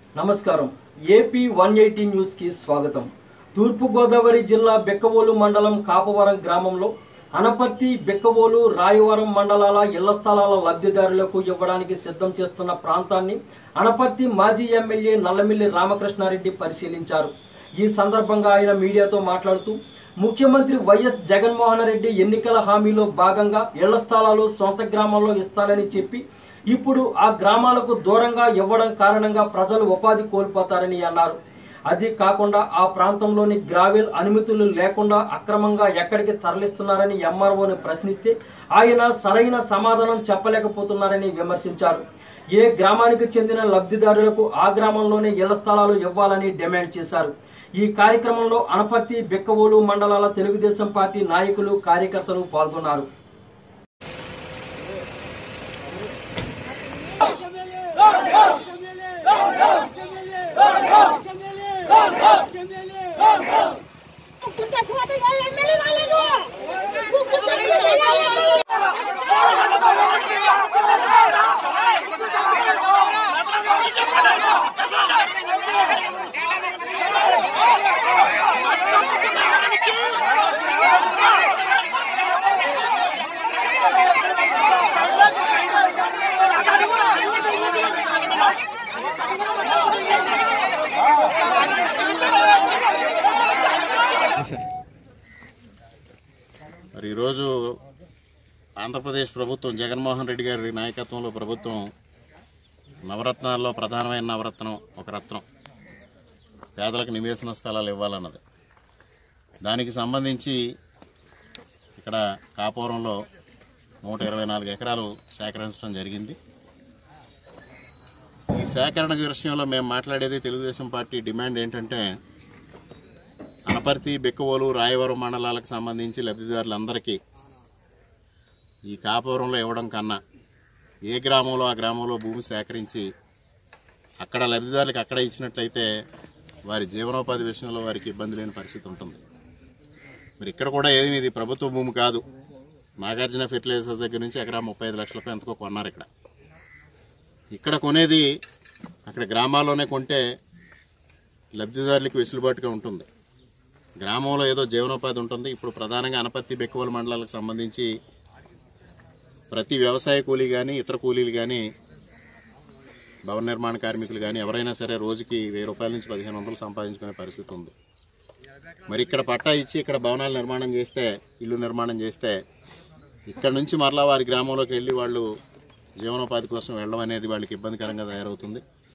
నమస్కారం AP 180 news కి స్వాగతం। తూర్పు గోదావరి జిల్లా బెక్కవోలు మండలం కాపవరం గ్రామంలో అనపర్తి బెక్కవోలు రాయవరం మండలాల ఇళ్ల స్థలాల లబ్ధిదారులకు ఇవ్వడానికి సిద్ధం చేస్తున్న ప్రాంతాన్ని అనపర్తి మాజీ ఎమ్మెల్యే నల్లమిల్లి రామకృష్ణారెడ్డి పరిశీలించారు। ఈ సందర్భంగా ఆయన మీడియాతో మాట్లాడుతూ ముఖ్యమంత్రి వైఎస్ జగన్మోహన్ రెడ్డి ఎన్నికల హామీలో భాగంగా ఇళ్ల స్థలాలు సొంత గ్రామాల్లో ఇస్తానని చెప్పి ఇప్పుడు ఆ గ్రామాలకు దూరంగా ఇవ్వడం కారణంగా ప్రజలు ఉపాధి కోల్పోతారని అన్నారు। అది కాకుండా ఆ ప్రాంతంలోని గ్రావెల్ అనుమతులు లేకుండా అక్రమంగా ఎక్కడికి తరలిస్తున్నారని ఎంఆర్ఓని ప్రశ్నిస్తే ఆయన సరైన సమాధానం చెప్పలేకపోతున్నారని విమర్శించారు। ఏ గ్రామానికి చెందిన లబ్ధిదారులకు ఆ గ్రామంలోనే ఇళ్ల స్థలాలు ఇవ్వాలని డిమాండ్ చేశారు। ఈ కార్యక్రమంలో అనపర్తి బెక్కవోలు మండలాల తెలుగుదేశం పార్టీ నాయకులు కార్యకర్తలు పాల్గొన్నారు। మరి ఈరోజు ఆంధ్రప్రదేశ్ ప్రభుత్వం జగన్మోహన్ రెడ్డి గారి నాయకత్వంలో ప్రభుత్వం నవరత్నాల్లో ప్రధానమైన నవరత్నం ఒక రత్నం పేదలకు నివేశన స్థలాలు ఇవ్వాలన్నది। దానికి సంబంధించి ఇక్కడ కాపురంలో 124 ఎకరాలు సేకరించడం జరిగింది। ఈ సేకరణ విషయంలో మేము మాట్లాడేది తెలుగుదేశం పార్టీ డిమాండ్ ఏంటంటే అనపర్తి బెక్కవోలు రాయవరం మండలాలకు సంబంధించి లబ్ధిదారులందరికీ ఈ కాపురంలో ఇవ్వడం కన్నా ఏ గ్రామంలో ఆ గ్రామంలో భూమి సేకరించి అక్కడ లబ్ధిదారులకు అక్కడ ఇచ్చినట్లయితే వారి జీవనోపాధి విషయంలో వారికి ఇబ్బంది లేని పరిస్థితి ఉంటుంది। మరి ఇక్కడ కూడా ఏది ఇది ప్రభుత్వ భూమి కాదు, నాగార్జున ఫెర్టిలైజర్స్ దగ్గర నుంచి ఎకరా 35 లక్షలకు ఎంతకో కొన్నారు। ఇక్కడ కొనేది అక్కడ గ్రామాల్లోనే కొంటే లబ్ధిదారులకు వెసులుబాటుగా ఉంటుంది, గ్రామంలో ఏదో జీవనోపాధి ఉంటుంది। ఇప్పుడు ప్రధానంగా అనపర్తి బెక్కవోలు మండలాలకు సంబంధించి ప్రతి వ్యవసాయ కూలీ కానీ ఇతర కూలీలు కానీ భవన నిర్మాణ కార్మికులు కానీ ఎవరైనా సరే రోజుకి 1000 రూపాయల నుంచి 1500 సంపాదించుకునే పరిస్థితి ఉంది। మరి ఇక్కడ పట్టా ఇచ్చి ఇక్కడ భవనాలు నిర్మాణం చేస్తే ఇల్లు నిర్మాణం చేస్తే ఇక్కడ నుంచి మరలా వారి గ్రామంలోకి వెళ్ళి వాళ్ళు జీవనోపాధి కోసం వెళ్ళడం అనేది వాళ్ళకి ఇబ్బందికరంగా తయారవుతుంది।